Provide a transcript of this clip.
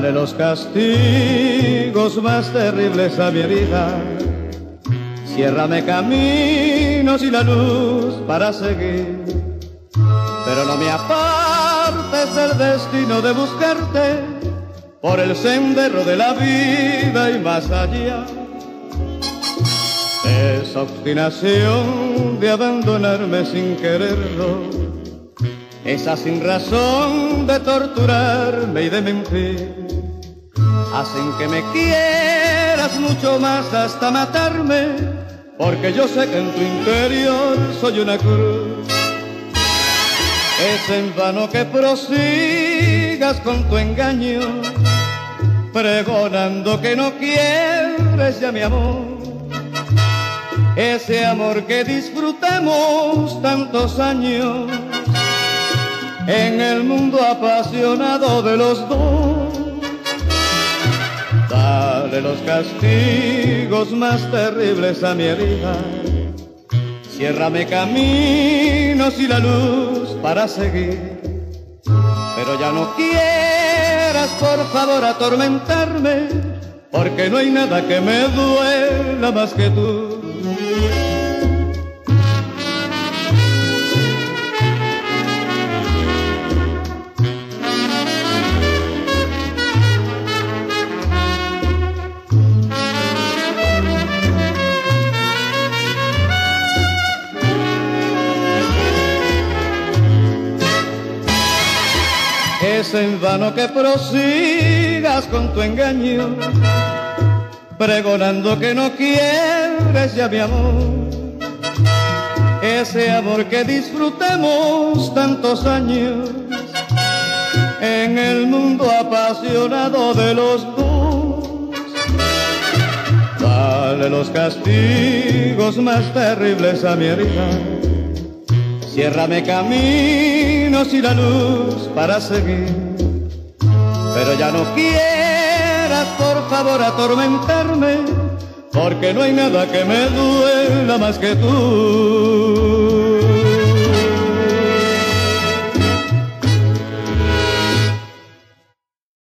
Dale los castigos más terribles a mi herida. Ciérrame caminos y la luz para seguir. Pero no me apartes del destino de buscarte por el sendero de la vida y más allá. Esa obstinación de abandonarme sin quererlo, esa sin razón de torturarme y de mentir, hacen que me quieras mucho más hasta matarme, porque yo sé que en tu interior soy una cruz. Es en vano que prosigas con tu engaño, pregonando que no quieres ya mi amor, ese amor que disfrutamos tantos años en el mundo apasionado de los dos. Dale los castigos más terribles a mi herida. Ciérrame caminos y la luz para seguir. Pero ya no quieras, por favor, atormentarme, porque no hay nada que me duela más que tú. Es en vano que prosigas con tu engaño, pregonando que no quieres ya mi amor, ese amor que disfrutemos tantos años en el mundo apasionado de los dos. Dale los castigos más terribles a mi herida. Ciérrame caminos y la luz para seguir. Pero ya no quieras, por favor, atormentarme, porque no hay nada que me duela más que tú.